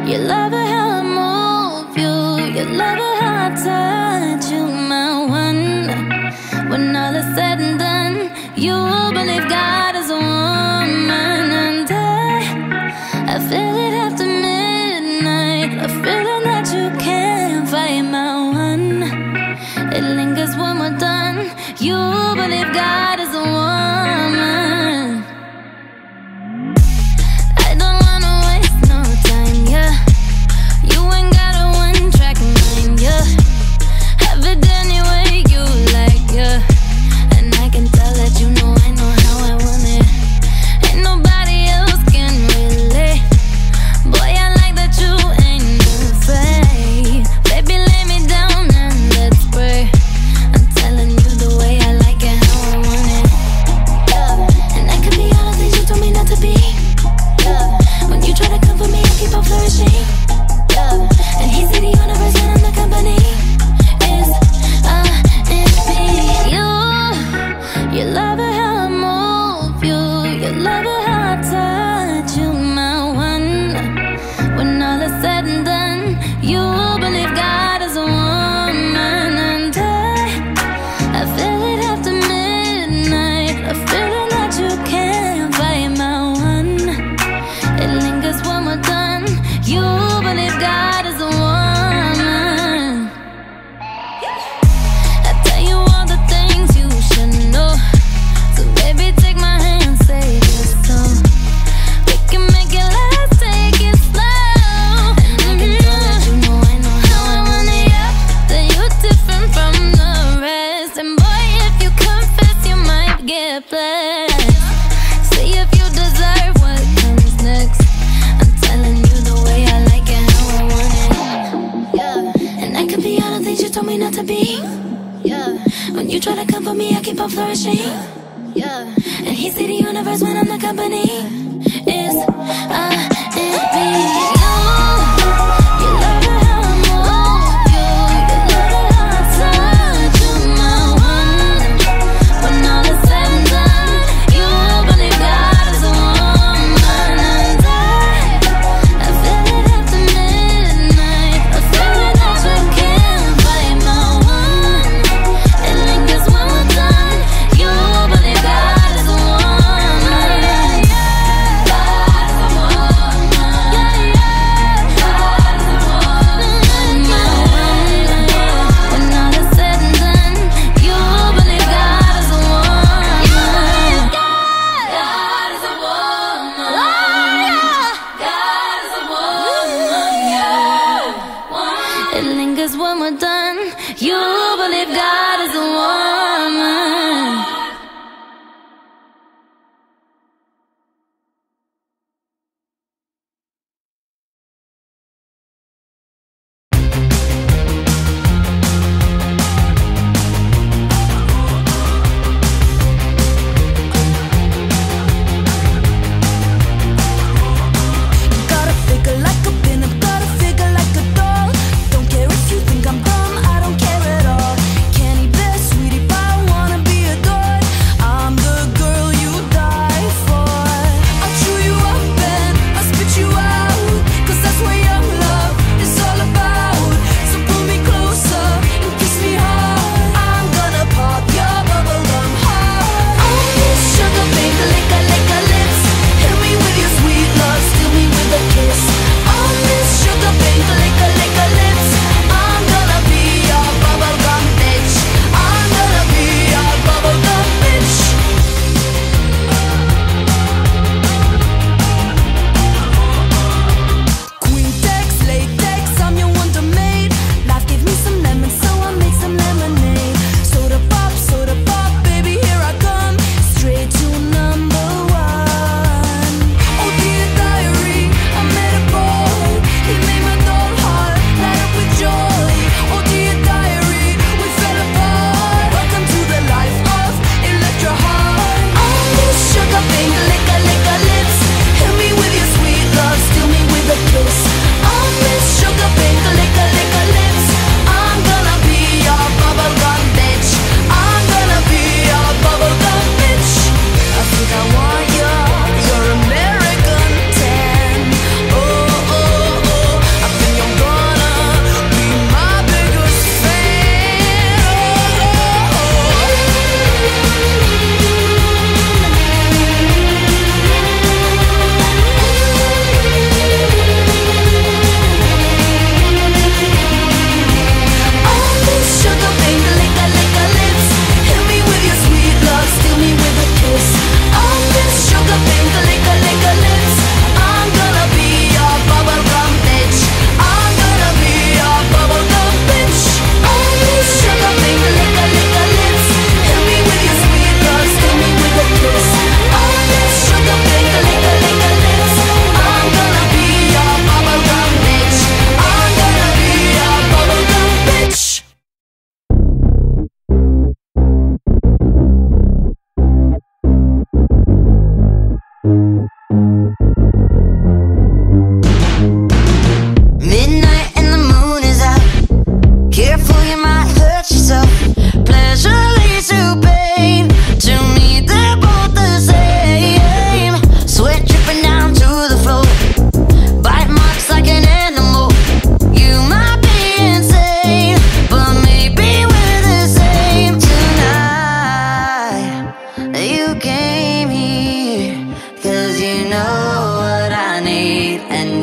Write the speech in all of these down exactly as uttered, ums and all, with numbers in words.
You love it how I move you. You love it how I touch you, my one. When all is said and done, you believe God is a woman. And I, I feel it after midnight, a feeling that you can't fight, my one. It lingers when we're done. You believe God is a woman. I don't wanna waste no time, yeah. You ain't got a one-track mind, yeah. Have it any way you like, yeah. And I can tell that you know I know how I want it. Ain't nobody else can relate. Boy, I like that you ain't afraid. Baby, lay me down and let's pray. I'm telling you the way I like it, how I want it, yeah. And I could be all the things you told me not to be, yeah. When you try to come for me, I keep on flourishing, yeah. And he see the universe when I'm the company. It's a it's me. You, you love it how I move you. You love it how I touch you, my one. When all is said and done, you believe God is a woman. And I, I feel it after midnight, a feeling that you can't fight, my one. It lingers when we're done. You believe God is a woman. I tell you all the things you should know. So baby, take my hand, say this song. We can make it last, take it slow. And I can tell that you know I know how I want it, yeah. That you're different from the rest. And boy, if you confess, you might get blessed. See if you deserve what comes next. I'm telling you the way I like it, how I want it, yeah. And I could be all the things you told me not to be, yeah. When you try to come for me, I keep on flourishing, yeah. And he see the universe when I'm the company. It's a it's me. You, you love it how I move you. You love it how I touch you, my one. When all is said and done, you believe God is a woman. And I, I feel it after midnight, a feeling that you can't fight, my one. It lingers when we're done. You believe God is a woman.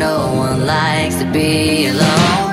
no one likes to be alone.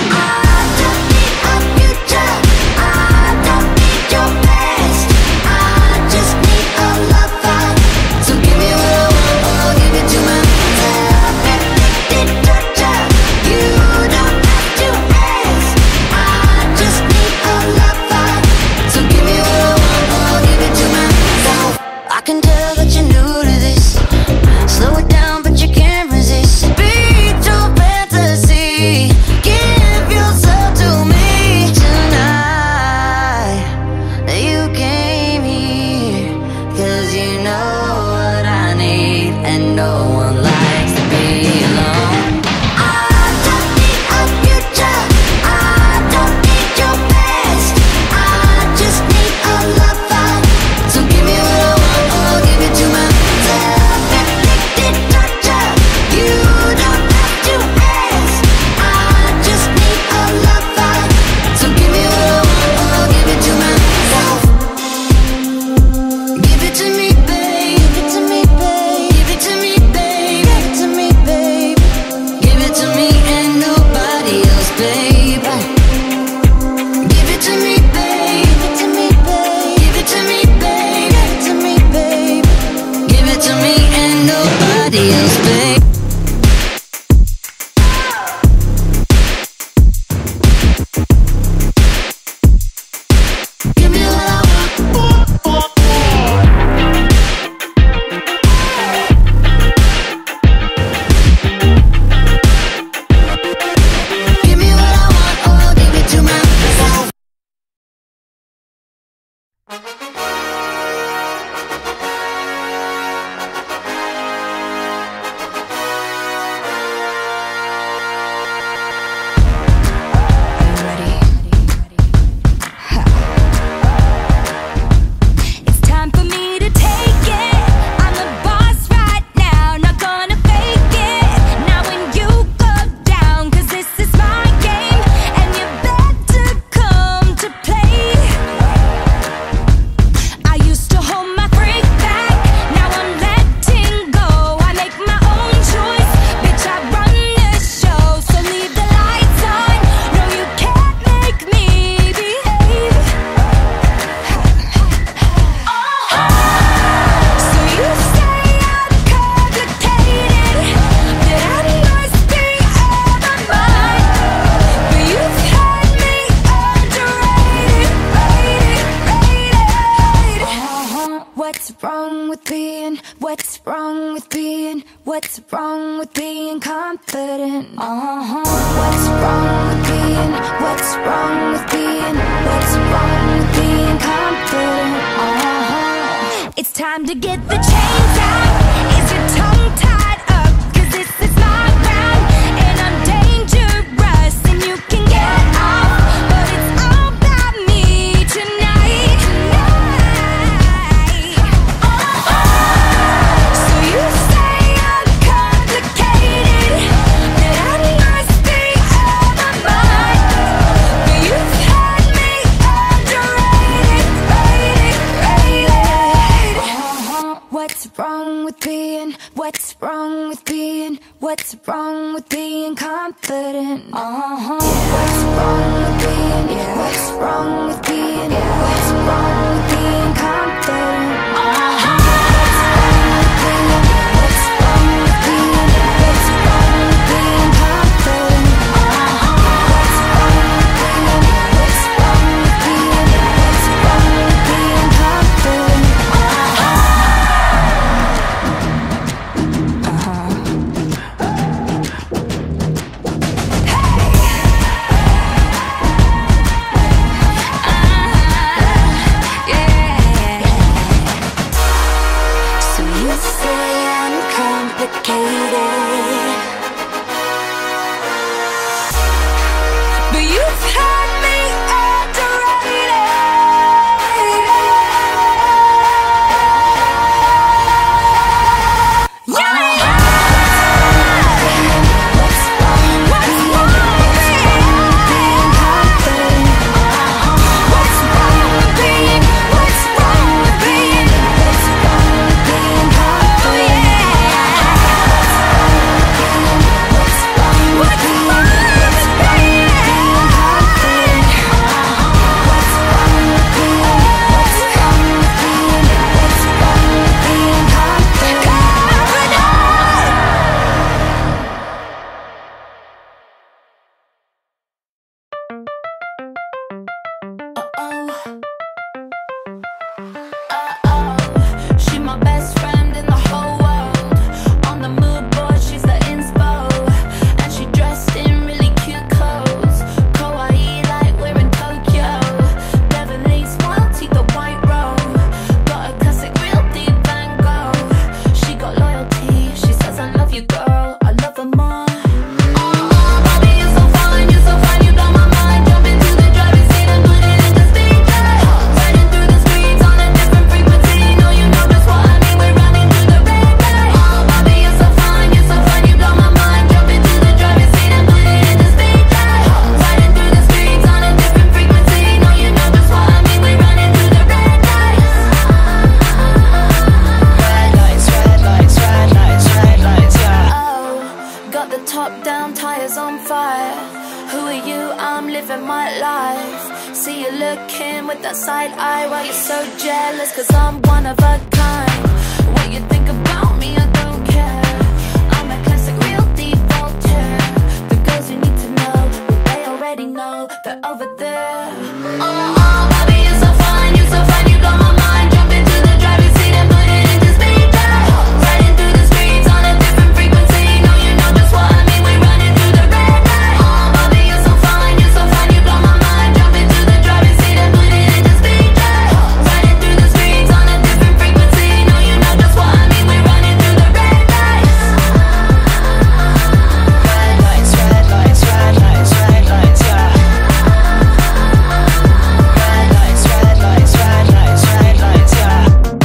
What's wrong with being, what's wrong with being confident? Uh-huh. What's wrong with being, what's wrong with being, what's wrong with being confident? Uh-huh. It's time to get the chains out. Is your tongue tied up? Cause this is my ground, and I'm dangerous, and you can get off, but it's all about me tonight. Tonight. Oh, so you say I'm complicated, that I must be out of my mind, but you've had me underrated, rated, rated. Uh-huh. What's wrong with being, what's wrong with being, what's wrong with being confident? Uh-huh. What's wrong with being, what's wrong with being, what's wrong with being confident? Uh-huh. What's wrong with being, what's wrong with being confident? Uh-huh. What's wrong with being, what's wrong with being, what's wrong with being confident? Uh-huh. So you say I'm complicated, but you've had me underrated. Yeah. What's wrong with being confident? What's wrong with being, what's wrong with being, what's wrong with being confident? top down, tires on fire. Who are you? I'm living my life. See you looking with that side eye while you're so jealous, cause I'm one of a kind. What you think about me, I don't care. I'm a classic, real deep vulture. The girls you need to know, well, they already know they're over there. Oh, oh, baby, you're so fine, you're so fine, you blow my mind. Jump into the driver's seat and put it into speed dial. Riding through the streets on a different frequency. No, you know just what I mean, we're running through the red light. Oh, baby, you're so fine, you're so fine, you blow my mind. Jump into the driver's seat and put it into speed dial. Riding through the streets on a different frequency. No, you know just what I mean, we're running through the red lights. Red lights, red lights, red lights, red lights, yeah. Red lights, red lights, red lights, red lights, yeah.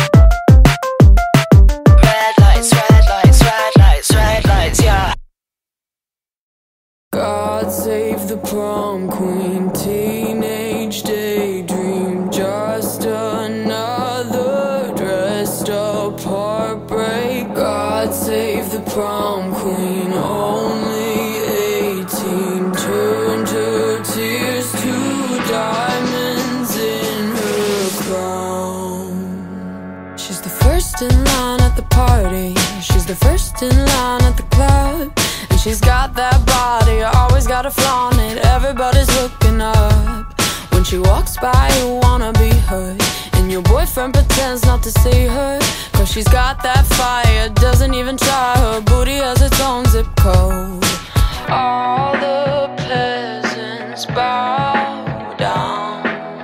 Red lights, red lights, red lights, red lights, yeah. God save the prom queen, teenage daydream, just another dressed up heartbreak. God save the prom queen, only eighteen, turned her tears to diamonds in her crown. She's the first in line at the party, she's the first in line at the club. And she's got that body, always gotta flaunt it, everybody's looking up. When she walks by, you wanna be her, and your boyfriend pretends not to see her, cause she's got that fire, doesn't even try. Her booty has its own zip code. All the peasants bow down.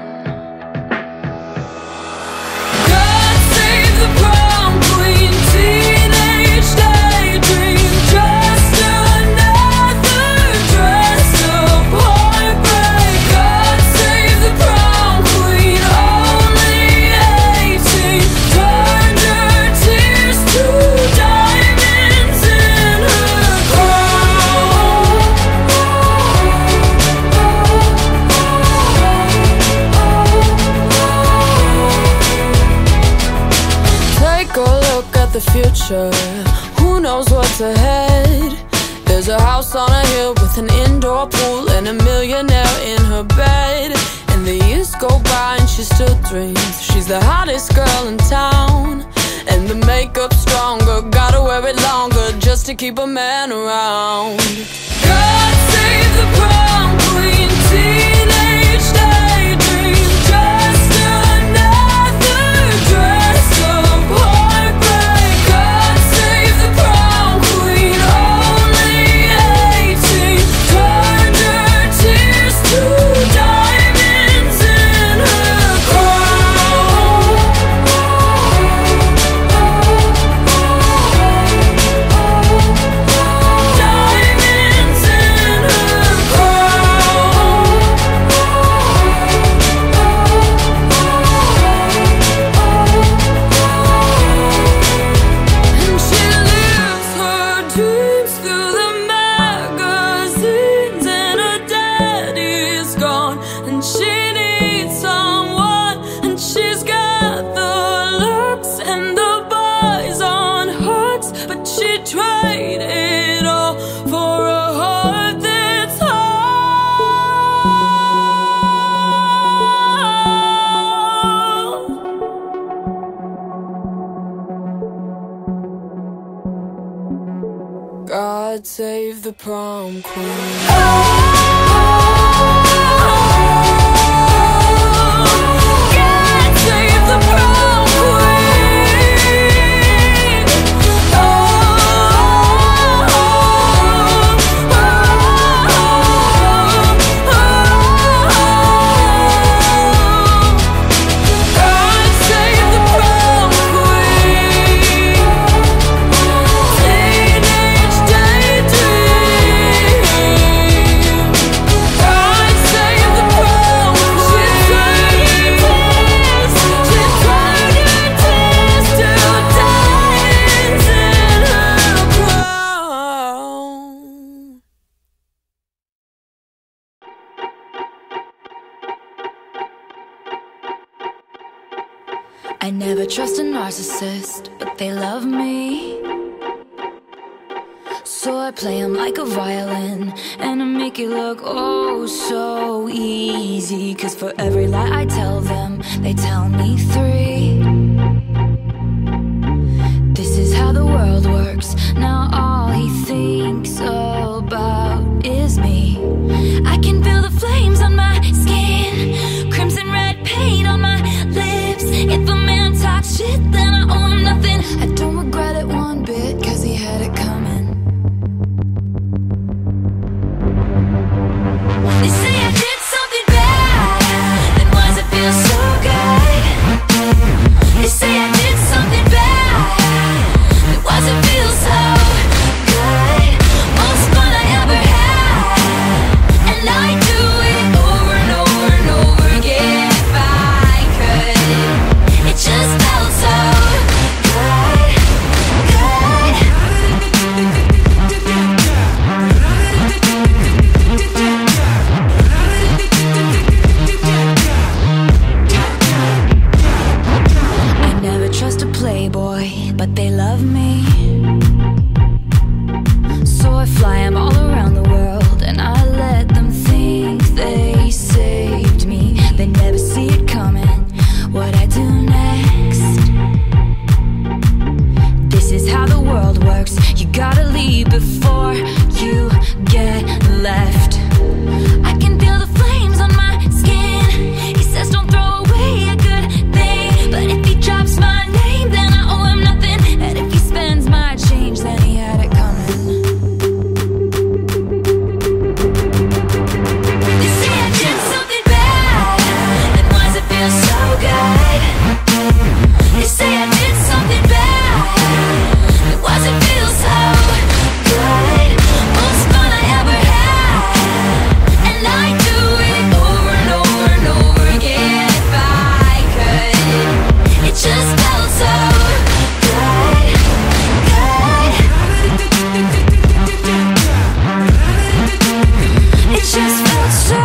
God save the prom queen, teenage daydream, just another dressed up heartbreak. God save the prom queen, only eighteen, turned her tears to diamonds in her crown. Take a look at the future, who knows what's ahead? There's a house on a hill with an indoor pool and a millionaire in her bed. And the years go by and she still dreams she's the hottest girl in town. And the makeup's stronger, gotta wear it longer just to keep a man around. God save the prom queen, teenage daydream, just another dressed up heartbreak. God save the prom queen, only eighteen, turned her tears to diamonds in her crown. Diamonds in her crown. And she lives her dreams through the magazines, and her daddy's gone, and she needs someone, and she's got the looks and the boys on hooks, but she tried it all for a heart that's whole. God save the prom queen. God save the prom queen. God save the prom queen. Teenage daydream. God save the prom queen. She turned her tears, she turned her tears to diamonds in her crown. I never trust a narcissist, but they love me. So I play them like a violin, and I make it look oh so easy. Cause for every lie I tell them, they tell me three. This is how the world works. Now all he thinks about is me. I can feel the flames on my skin, crimson red paint on my lips. If a man talks shit, then I owe him nothing. I don't regret it one bit, cause he had it coming. They say I did something bad, then why does it feel so good? They say I did something bad, then why does it feel so good? Most fun I ever had, and I do it over and over and over again if I could. It just felt so good, good. I never trust a playboy, but they love me. So I fly them all around the world, and I let them think they saved me. They never see it coming, what I do next. This is how the world works. You gotta leave before you get left. I can feel the flames on my skin. He says don't throw away a good thing, but if he drops my name, then I owe him nothing. And if he spends my change, then he had it coming. They say I did something bad, then why does it feel so good? They say I did something bad, then why does it feel so good? Most fun I ever had, and I do it over and over and over again if I could. It just felt so good, good. It just felt so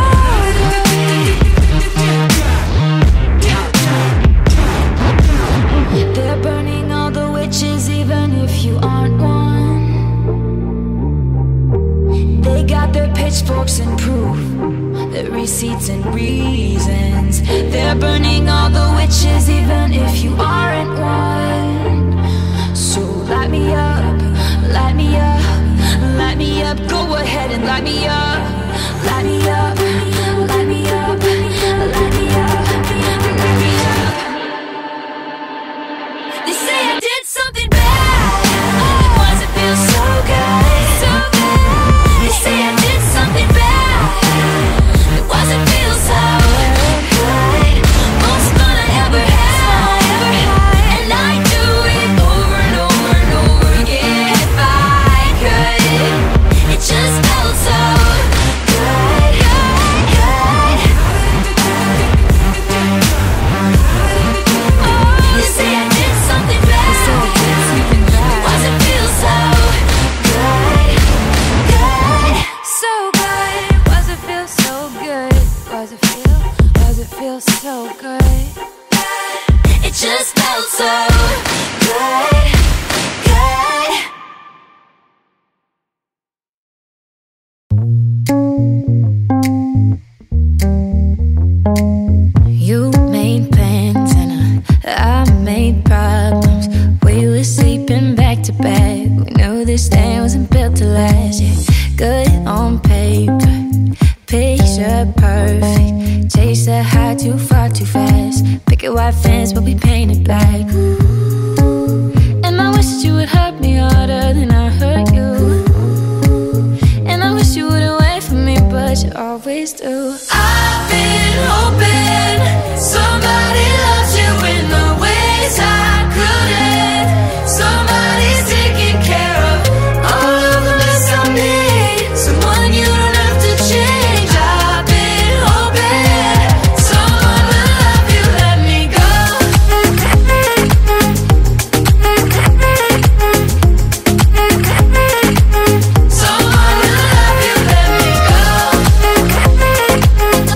good. They're burning all the witches even if you aren't one. They got their pitchforks and proof, their receipts and reasons. They're burning all the witches even if you aren't one. So light me up, light me up, light me up. Go ahead and light me up, light me up, light me up, light me up, light me up. They say I did something bad, then why does it feel so good? So good. They say I did something bad, then why does it feel so good? Most fun I ever had, and I do it over and over and over again if I could. It just felt so good, good, good. Oh, they say I did something bad, why does it feel so good, good? So good, why does it feel so good? Why does it feel, why does it feel so good? It just felt so good, good. You made plans and I, I made problems. We were sleeping back to back. We knew this thing wasn't built to last. Yeah, good on paper, picture perfect. Chase the high too far too fast. Picket white fence but we painted black. And I wish that you would hurt me harder than I hurt you. And I wish you wouldn't wait for me, but you always do. I've been hoping somebody loves you in the ways I couldn't. Somebody's taking care of all of the mess I made. Someone you don't have to change. I've been hoping someone will love you, let me go. Someone will love you, let me go.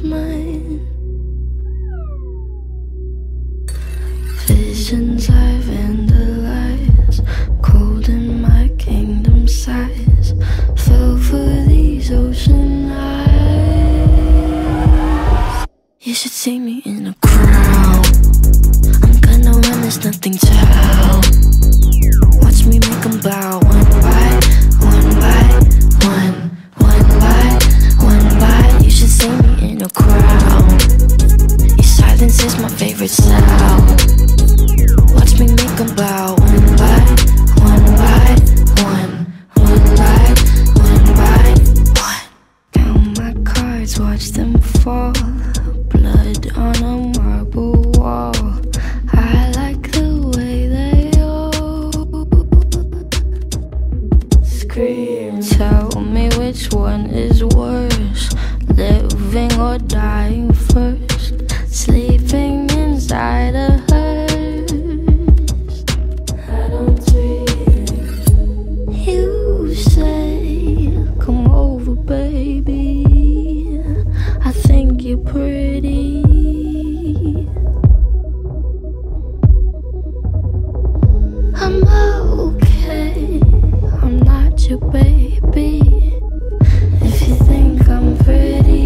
mine. Visions I vandalize, cold in my kingdom size, fell for these ocean eyes. You should see me in a crowd. I'm gonna run, there's nothing to help. Watch me make them bow one by one by one, one by one by. You should see me in a crowd. Your silence is my favorite sound. Watch me make them bow one by one by one, one by one by one. Count my cards, watch them fall. Blood on a marble wall. I like the way they all scream. Tell me which one is worse, living or dying first. Sleeping inside a hearse. I don't dream. You say, come over, baby. I think you're pretty. I'm okay, I'm not your baby. If you think I'm pretty,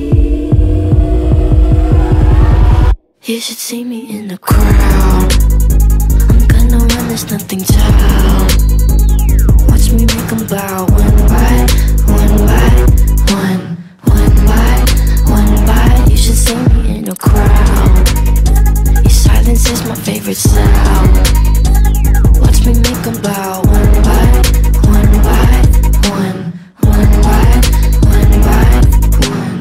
you should see me in the crowd. I'm gonna run, there's nothing to help. Watch me make them bow one by one by one, one by one by. You should see me in a crowd. Your silence is my favorite sound. Watch me make them bow one by one by one, one by one by one.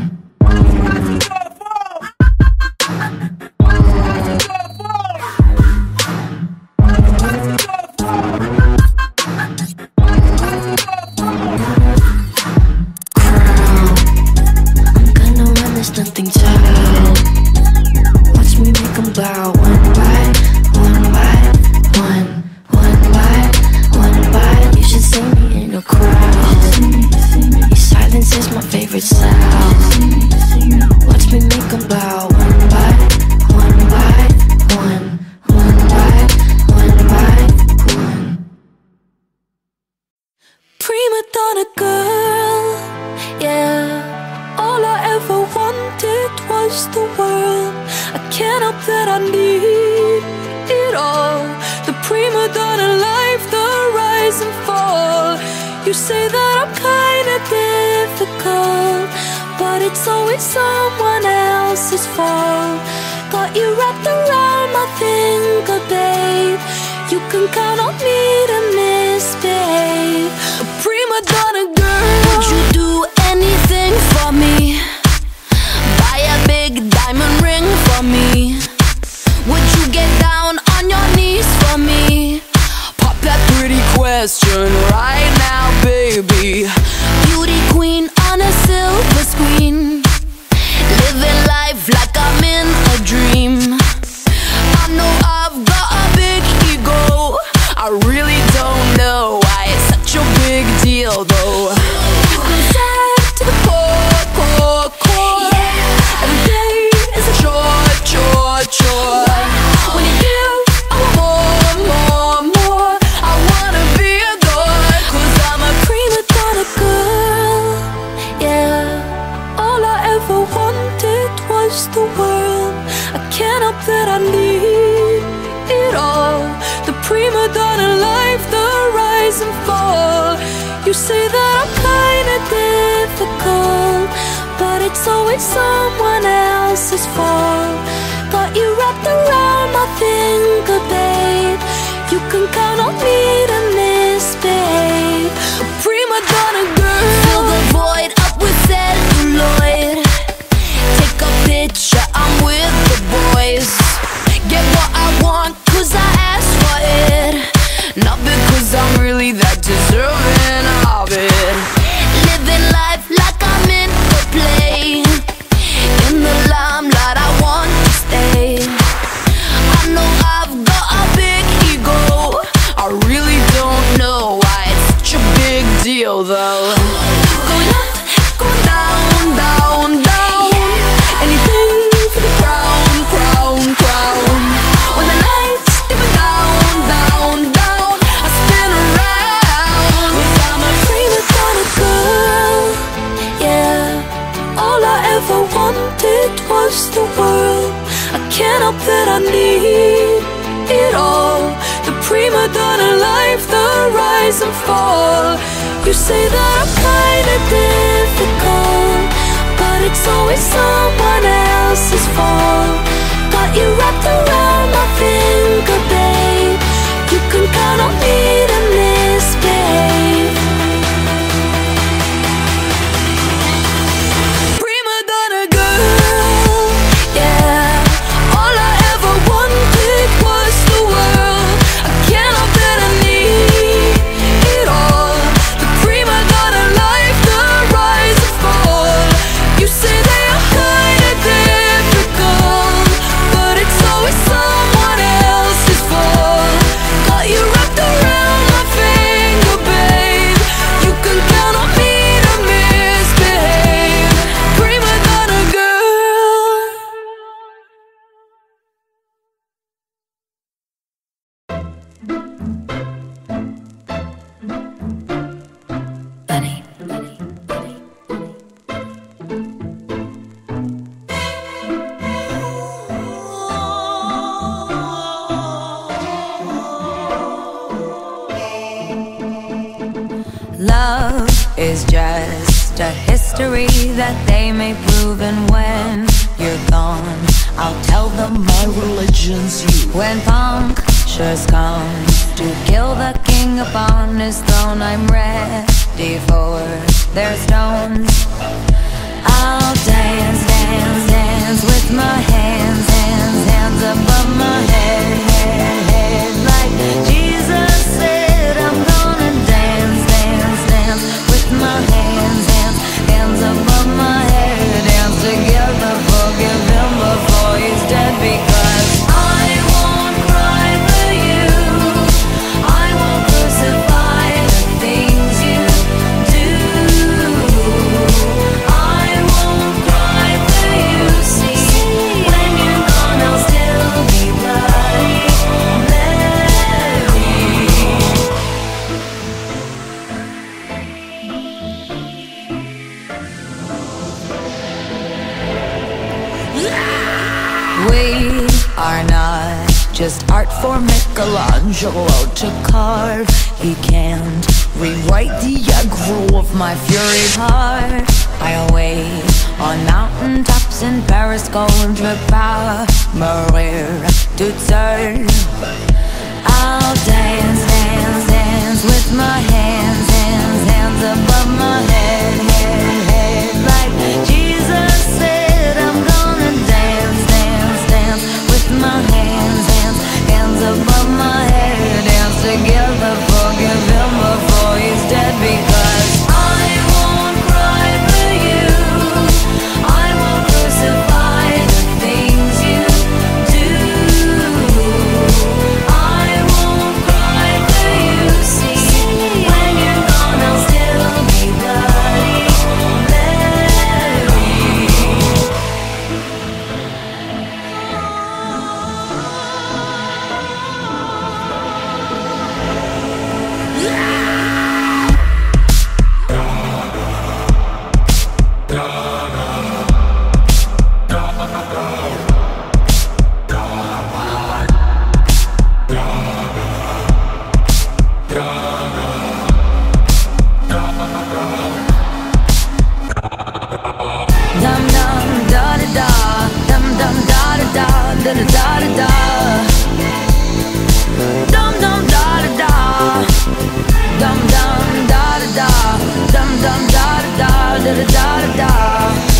Nothing to help. Watch me make them bow one by one by one, one by one by. You should see me in a crowd. Your silence is my favorite sound. Watch me make them bow one by one by one, one by one by one. Prima donna girl, yeah. All I ever wanted was the world. I can't help that I need it all. The prima donna life, the rise and fall. You say that I'm kinda difficult, but it's always someone else's fault. Got you wrapped around my finger, babe. You can count on me to misbehave. A prima donna girl, would you do anything for me? Buy a big diamond ring for me? Would you get down on your knees for me? Pop that pretty question right now, baby. Beauty queen on a silver screen, living life like I'm in a dream. I know I've got a big ego. I really don't know why it's such a big deal though. To the core, core, core. Yeah. Every day is a chore, chore, chore. When you give, I want more, more, more. I wanna be adored, cause I'm a prima donna girl. Yeah. All I ever wanted was the world. I can't help that I need it all. The prima donna life, the rise and fall. You say that I'm kinda difficult, but it's always someone else's fault. Got you wrapped around my finger, babe. You can count on me to misbehave. A prima donna girl, fill the void up with celluloid. Take a picture, I'm with the boys. Get what I want, cause I asked for it. Not because I'm really that deserving of it. Living life like I'm in a play. In the limelight, I want to stay. I know I've got a big ego. I really don't know why it's such a big deal though. Going up, going down, down, down. that I need it all. The prima donna life, the rise and fall. You say that I'm kinda difficult, but it's always someone else's fault. Got you wrapped around my finger, babe. You can count on me to misbehave. Prima donna girl, yeah. All I ever wanted was the world. I can't help that I need it all. The prima donna life, the rise and fall. You say they are kinda difficult, but it's always someone else's fault. Got you wrapped around my finger, babe. You can count on me to misbehave. Prima donna girl. Bunny, bunny, bunny, Love is just a history that they may prove, and when you're gone, I'll tell them my religion's you. When punctures come to kill the king upon his throne, I'm ready for their stones. I'll dance, dance, dance with my hands, hands, hands above my head, head, head. Like Jesus said, I'm gonna dance, dance, dance with my hands, hands, hands above my head. Dance together, forgive him before he's dead, because I won't cry for you. I won't crucify the things you do. I won't cry for you. See, when you're gone, I'll still be bloody Mary. We are not just art for Michelangelo to carve. He can't rewrite the aggro of my fury heart. I'll wait on mountain tops in Paris, contre pas mourir toute seule. I'll dance, dance, dance with my hands, hands, hands above my head, head, head. Like Jesus said, I'm gonna dance, dance, dance with my hands, hands, hands above my head. Dance together, forgive him before he's dead, because I won't cry for you. I won't crucify the things you do. I won't cry for you. See, when you're gone, I'll still be bloody Mary. Dum dum da da da, dum dum da da da, da da da da da. Dum dum da da da, dum dum da da da, dum dum da da da, da da da da.